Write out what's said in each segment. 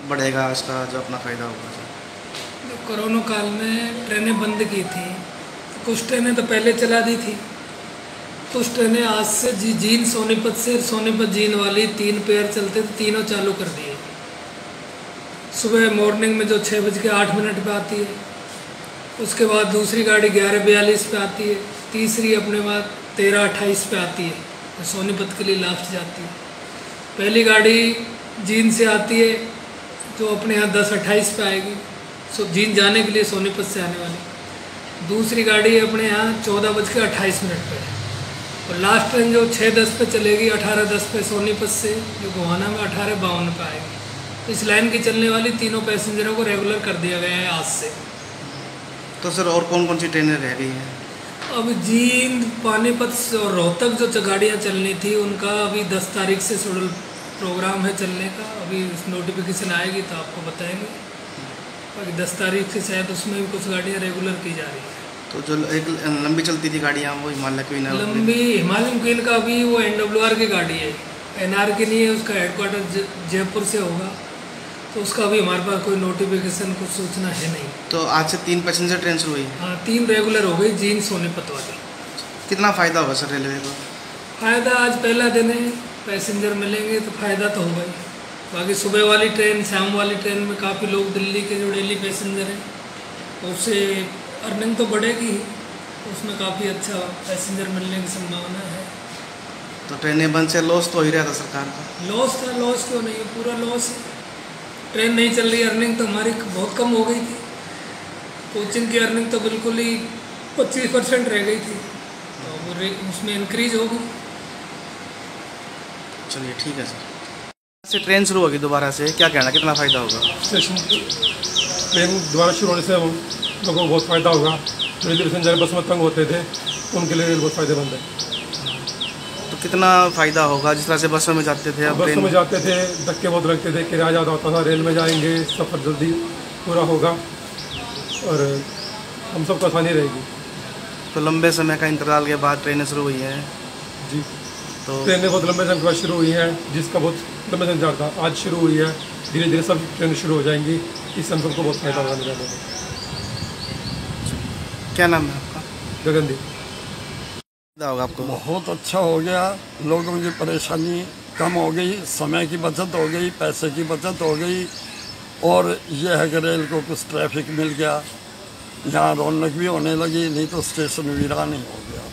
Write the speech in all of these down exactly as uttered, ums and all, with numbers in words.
बढ़ेगा इसका जो अपना फ़ायदा होगा सर? जो कोरोना काल में ट्रेनें बंद की थी, कुछ ट्रेनें तो पहले चला दी थी, कुछ ट्रेनें आज से जी जींद सोनीपत से सोनीपत जींद वाली तीन पेयर चलते थे, तीनों चालू कर दिए। सुबह मॉर्निंग में जो छः बज के आठ मिनट पर आती है, उसके बाद दूसरी गाड़ी ग्यारह बयालीस पे आती है, तीसरी अपने बाद तेरह अट्ठाईस पे आती है, तो सोनीपत के लिए लास्ट जाती है। पहली गाड़ी जींद से आती है जो अपने यहाँ दस अट्ठाईस पे आएगी, सो जींद जाने के लिए सोनीपत से आने वाली। दूसरी गाड़ी अपने यहाँ चौदह बज के अट्ठाईस मिनट पर है, और लास्ट ट्रेन जो छः दस पे चलेगी अठारह दस पे सोनीपत से, जो गोहाना में अठारह बावन पे आएगी। इस लाइन की चलने वाली तीनों पैसेंजरों को रेगुलर कर दिया गया है आज से। तो सर और कौन कौन सी ट्रेनें रह गई हैं? अब जींद पानीपत और रोहतक जो गाड़ियाँ चलनी थी उनका अभी दस तारीख से शेड्यूल प्रोग्राम है चलने का। अभी नोटिफिकेशन आएगी तो आपको बताएंगे। बाकी दस तारीख से शायद उसमें भी कुछ गाड़ियाँ रेगुलर की जा रही हैं। तो जो एक लंबी चलती थी गाड़ियाँ वो हिमालय क्वीन, लंबी हिमालयन क्वीन का अभी वो एन डब्ल्यू आर की गाड़ी है, एन आर की नहीं है, उसका हेडक्वार्टर जयपुर से होगा, तो उसका अभी हमारे पास कोई नोटिफिकेशन कुछ सूचना है नहीं। तो आज से तीन पैसेंजर ट्रेन शुरू हुई? हाँ, तीन रेगुलर हो गई जींद सोनीपत वाली। कितना फ़ायदा होगा सर रेलवे को? फ़ायदा आज पहला दिन है, पैसेंजर मिलेंगे तो फ़ायदा तो होगा ही। बाकी सुबह वाली ट्रेन, शाम वाली ट्रेन में काफ़ी लोग दिल्ली के जो डेली पैसेंजर हैं उससे अर्निंग तो बढ़ेगी ही, उसमें काफ़ी अच्छा पैसेंजर मिलने की संभावना है। तो ट्रेनें बंद से लॉस तो हो ही रहा था सरकार का? लॉस था, लॉस क्यों नहीं है, पूरा लॉस है। ट्रेन नहीं चल रही, अर्निंग तो हमारी बहुत कम हो गई थी। कोचिंग की अर्निंग तो बिल्कुल ही पच्चीस परसेंट रह गई थी, तो वो उसमें इंक्रीज होगी। चलिए ठीक है सर। से ट्रेन शुरू होगी दोबारा से, क्या कहना, कितना फ़ायदा होगा? स्टेशन ट्रेन दोबारा शुरू होने से लोगों को बहुत फ़ायदा होगा। रेलवे पैसेंजर बस में तंग होते थे, उनके लिए बहुत फ़ायदेमंद है। तो कितना फ़ायदा होगा? जिस तरह से बसों में जाते थे, अब बसों में जाते थे धक्के बहुत लगते थे, किराया ज़्यादा होता था। रेल में जाएंगे, सफ़र जल्दी पूरा होगा और हम सबको आसानी रहेगी। तो लंबे समय का इंतज़ार के बाद ट्रेनें शुरू हुई हैं जी। तो ट्रेनें बहुत लंबे समय के बाद शुरू हुई हैं, जिसका बहुत लंबे समय इंतजार था, आज शुरू हुई है। धीरे धीरे सब ट्रेनें शुरू हो जाएंगी, इससे हम सबको बहुत फायदा होगा। जाने में क्या नाम है आपका? गगनदीप। होगा आपको? बहुत अच्छा हो गया, लोगों की परेशानी कम हो गई, समय की बचत हो गई, पैसे की बचत हो गई, और यह है कि रेल को कुछ ट्रैफिक मिल गया, यहाँ रौनक भी होने लगी, नहीं तो स्टेशन वीरान ही हो गया।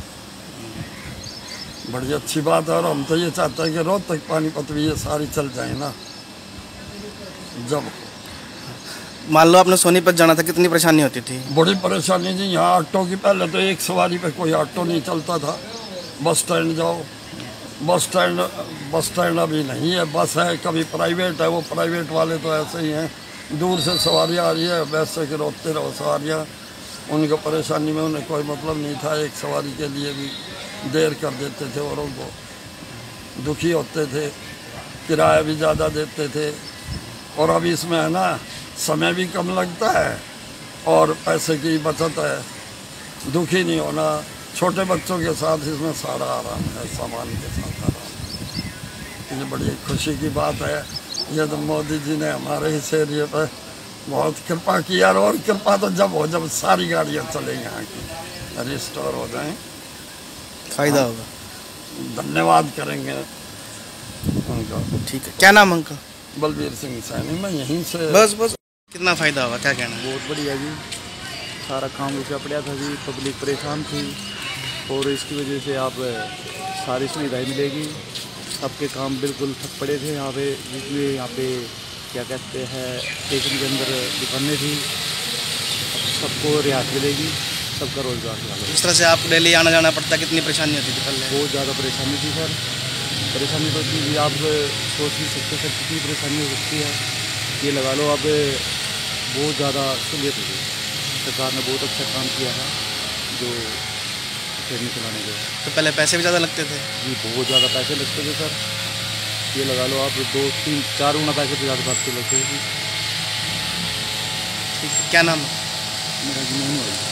बड़ी अच्छी बात है, और हम तो ये चाहते हैं कि रोहतक पानीपत भी ये सारी चल जाए ना। जब मान लो आपने सोनीपत जाना था, कितनी परेशानी होती थी? बड़ी परेशानी जी, यहाँ ऑटो की पहले तो एक सवारी पे कोई ऑटो नहीं चलता था। बस स्टैंड जाओ, बस स्टैंड बस स्टैंड अभी नहीं है, बस है, कभी प्राइवेट है, वो प्राइवेट वाले तो ऐसे ही हैं, दूर से सवारी आ रही है, वैसे के रोकते रहो सवारियाँ। उनको परेशानी में उन्हें कोई मतलब नहीं था, एक सवारी के लिए भी देर कर देते थे, औरों को दुखी होते थे, किराया भी ज़्यादा देते थे। और अभी इसमें है ना, समय भी कम लगता है और पैसे की बचत है, दुखी नहीं होना। छोटे बच्चों के साथ इसमें सारा आराम है, सामान के साथ आराम। ये बड़ी खुशी की बात है। ये तो मोदी जी ने हमारे इस एरिए पर बहुत कृपा की, और कृपा तो जब हो जब सारी गाड़ियाँ चलें, यहाँ की रिस्टोर हो जाएँ, फ़ायदा होगा। धन्यवाद करेंगे उनका। ठीक है, क्या नाम अंकल? बलबीर सिंह सैनी, मैं यहीं से। बस बस कितना फ़ायदा होगा, क्या कहना? बहुत बढ़िया जी, सारा काम रुका पड़ा था जी, पब्लिक परेशान थी, और इसकी वजह से आप सारी सुविधाएँ मिलेगी। सबके काम बिल्कुल ठप पड़े थे यहाँ पे, जिसमें यहाँ पे क्या कहते हैं स्टेशन के अंदर दुकानें थी, सबको रियायत मिलेगी, सबका रोजगार मिलेगा। जिस तरह से आप डेली आना जाना पड़ता, कितनी परेशानी होती थी पहले? बहुत ज़्यादा परेशानी थी सर, परेशानी तो थी, आप सोच नहीं सकते सर कितनी परेशानी हो सकती है। ये लगा लो, अब बहुत ज़्यादा सहूलियत हुई, सरकार ने बहुत अच्छा काम किया है जो ट्रेन चलाने के। तो पहले पैसे भी ज़्यादा लगते थे? जी बहुत ज़्यादा पैसे लगते थे सर, ये लगा लो आप दो तीन चार गुना पैसे तो ज़्यादा बात लगते थे। ठीक है, क्या नाम है? मेरा जी नहीं है।